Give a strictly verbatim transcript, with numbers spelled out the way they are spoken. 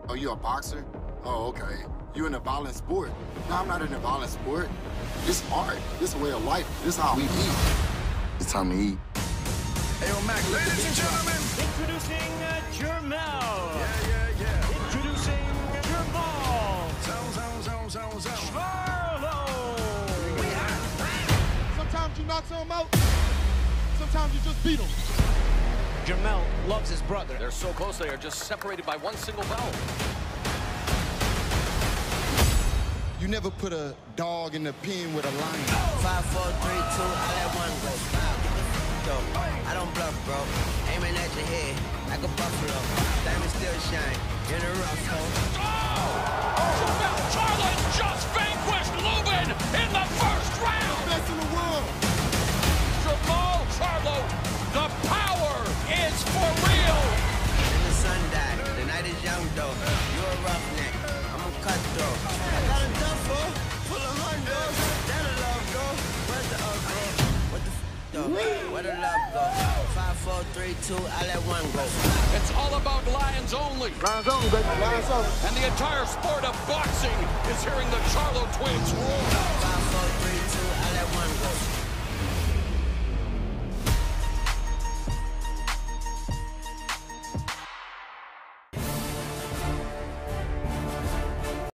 Oh, you a boxer? Oh, okay. You in a violent sport? No, I'm not in a violent sport. It's art. It's a way of life. This is how we eat. It's time to eat. Hey, yo, Mac, ladies and gentlemen. Introducing uh, Jermell. Yeah, yeah, yeah. Introducing Jermall. Zone, zone, zone, zone, zone. Charlo. Sometimes you knock someone out. Sometimes you just beat them. Jermell loves his brother. They're so close, they are just separated by one single vowel. You never put a dog in the pen with a lion. Five, four, three, two, I let one go. Five, go. I don't bluff, bro. Aiming at your head like a buffalo. Diamond still shine in a rough hole. Oh! Charlo just vanquished Lubin in the first round! Best in the world. Jermall Charlo, the power is for real! And the sun died. The night is young, though. You're a roughneck. I'm a cutthroat. I got a duffel full of hundos. That a love go. Where's the up go? What the f though? Where the love go? Five, four, three, two, I let one go. It's all about Lions only. Lions only, baby. Lions only. And the entire sport of boxing is hearing the Charlo twins roar. Five, four, three, two, I